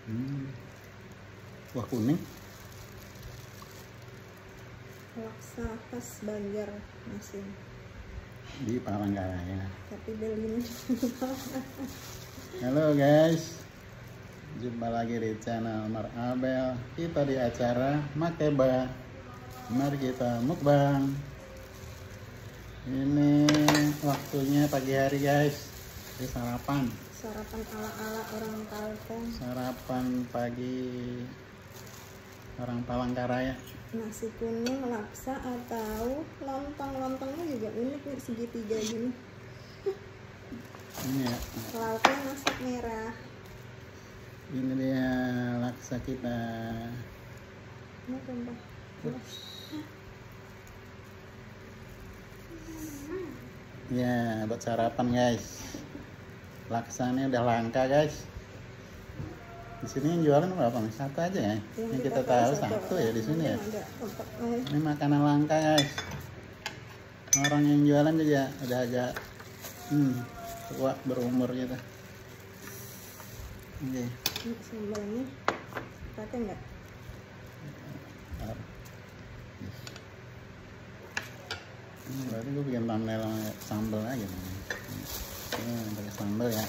Kuah kuning. Laksa khas Banjarmasin. Di Palangkaraya. Tapi belinya. Halo guys, jumpa lagi di channel Mar Abel. Kita di acara Makeba. Mari kita mukbang. Ini waktunya pagi hari guys. Ini sarapan. Sarapan ala-ala orang Kalteng. Sarapan pagi orang Palangkaraya. Nasi kuning, laksa atau lontong. Lontongnya juga unik nih, segitiga gini. Ini ya. Lauknya masak merah. Ini dia laksa kita. Ini tumpah. Ya, buat sarapan guys. Laksanya udah langka guys. Di sini yang jualan berapa? Satu aja ya. Yang kita tahu satu ya di sini ya. Ini makanan langka guys. Orang yang jualan juga udah agak tua berumur gitu. Oke. Ini sambalnya pakai nggak? Berarti gue bikin thumbnail sambal aja nih. Ini pakai sambal ya.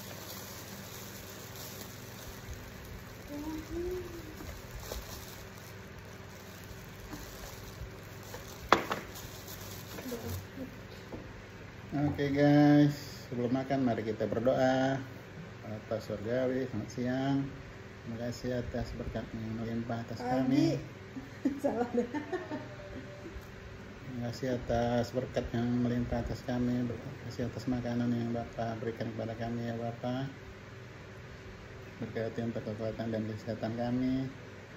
Oke guys, sebelum makan mari kita berdoa. Bapak surgawi, selamat siang. Terima kasih atas berkat-Mu yang melimpah atas kami. Salah deh. Terima kasih atas berkat yang melimpah atas kami. Terima kasih atas makanan yang Bapak berikan kepada kami ya Bapak. Berkati untuk kekuatan dan kesehatan kami.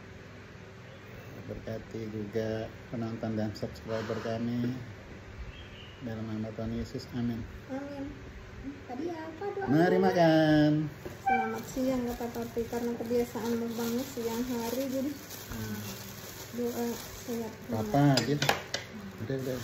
Berkati juga penonton dan subscriber kami. Dalam nama Tuhan Yesus, amin. Amin. Tadi apa doa? Mari makan. Selamat siang kata Papi, karena kebiasaan mukbangnya siang hari jadi doa siap. Papa gitu. Udah.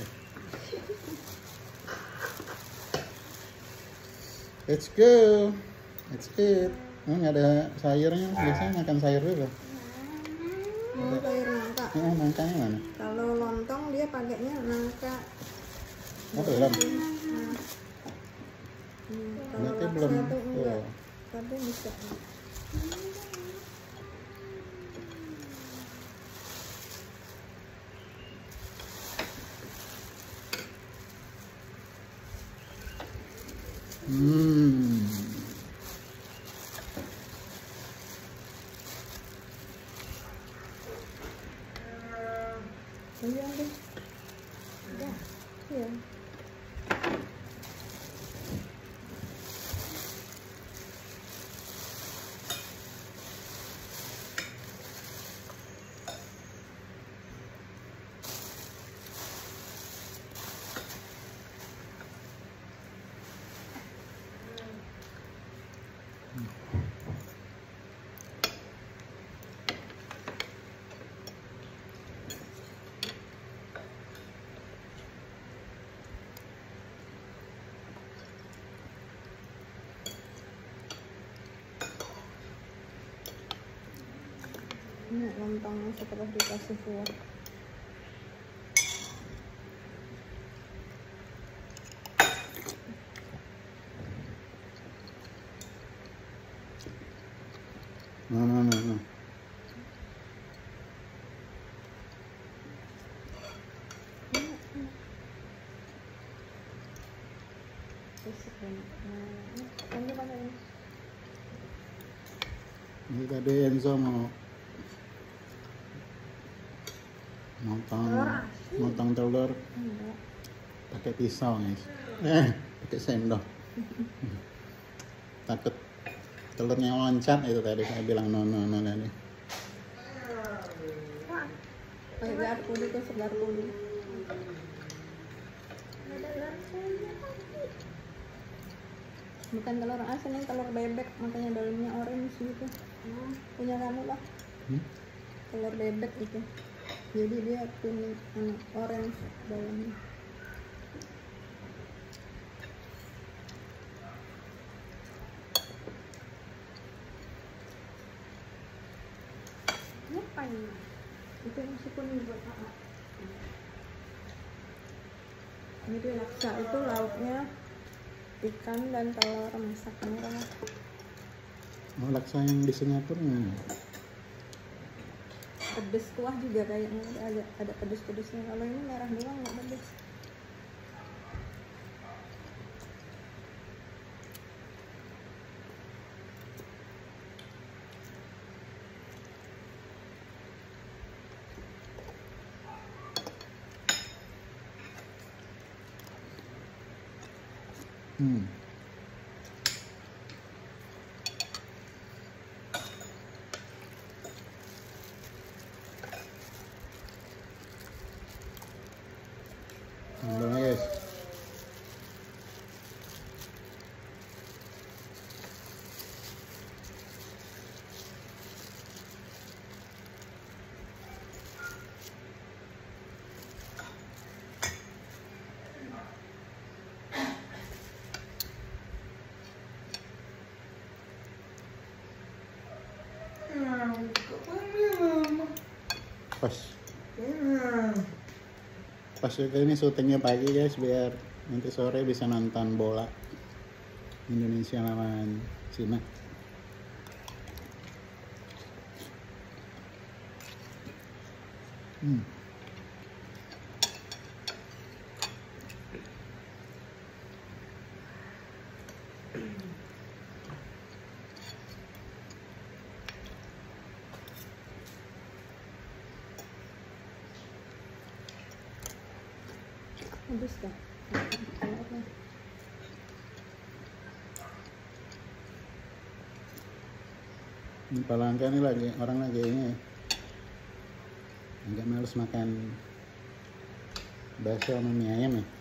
Let's go. It's good. Nggak ada sayurnya. Biasanya makan sayur dulu. Mau sayur nangka. Nangkanya mana? Kalau lontong dia pakainya nangka. Oh belum. Kalau Berarti laksa belum. tuh enggak. Oh. Tapi bisa. Iya deh. Udah. Iya. Ini lontongnya setelah dikasih kuah. No. Ini tadi Enzo mau motong telur pakai pisau guys. Pakai sendok. Takut telurnya loncat itu tadi saya bilang no tadi. Pakai garpu itu segarpu dulu. Bukan telur asin, ini telur bebek, makanya dalamnya orange gitu. Punya kamu lah. Telur bebek itu. Jadi dia kuning, orange dalamnya. ini? Itu nasi kuning buat apa? Jadi laksa itu lauknya ikan dan telur masak merah. Oh, laksa yang di Singapura Pedes kuah juga kayaknya, ada pedes-pedesnya. Kalau ini merah doang nggak pedes. Guys. Pas juga ini syutingnya pagi guys, biar nanti sore bisa nonton bola Indonesia lawan Cina. Habis kan? Ini Palangka nih lagi orang lagi ini agak males makan bakso sama mie ayam ya.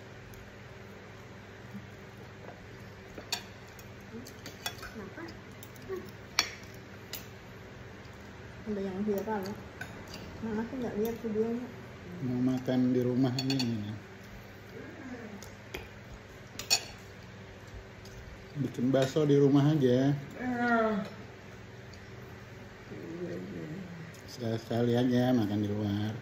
Kenapa? Ada yang viral ya? Mana aku nggak lihat videonya. Mau makan di rumah ini, bikin bakso di rumah aja. Sekali-sekali aja makan di luar.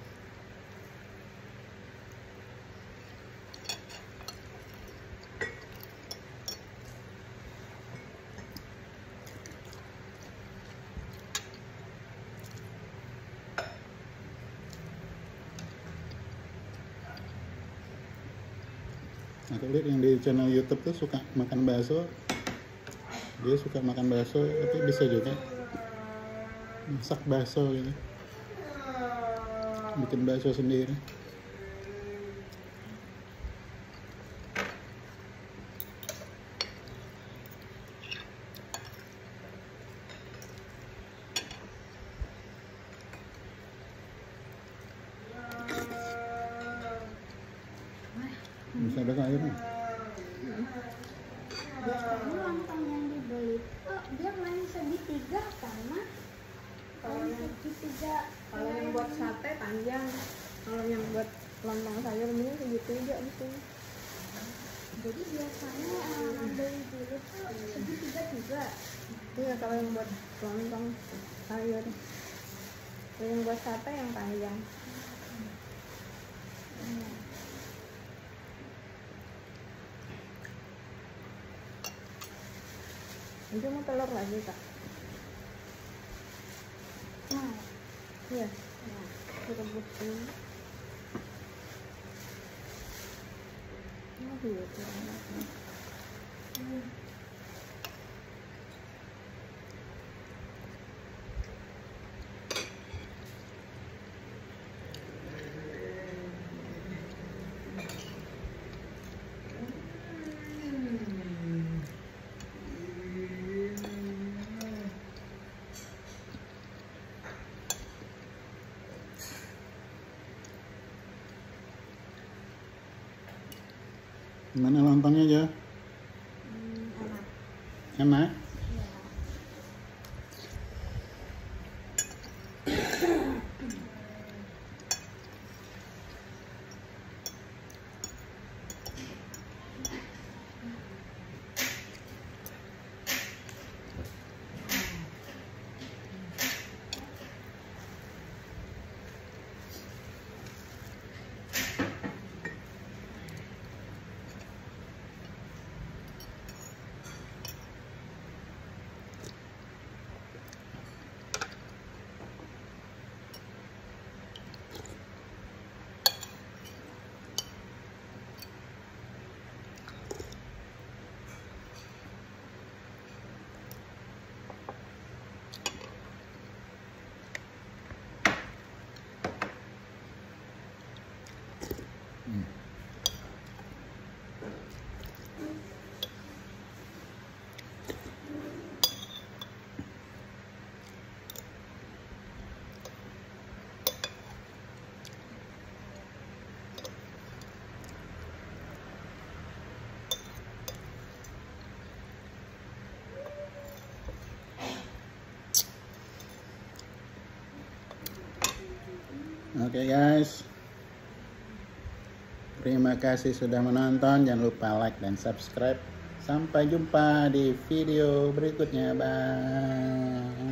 Aku lihat yang di channel YouTube tuh suka makan bakso. Dia suka makan bakso, tapi bisa juga masak bakso gitu. Bikin bakso sendiri. Bisa ada airnya. Biasanya lontong yang dibeli dia main segitiga karena Kalau yang segitiga buat sate panjang, kalau yang buat lontong sayur ini segitiga di sini. jadi biasanya ngambil dulu tuh segitiga juga. Iya, kalau yang buat lontong sayur. Kalau yang buat sate yang panjang. Itu mau telur lagi kak? Nah, Iya, ya. direbus ini. Oh iya, kurang lagi. Gimana lontongnya aja? Enak. Enak? Ya. Oke guys, terima kasih sudah menonton. Jangan lupa like dan subscribe. Sampai jumpa di video berikutnya. Bye.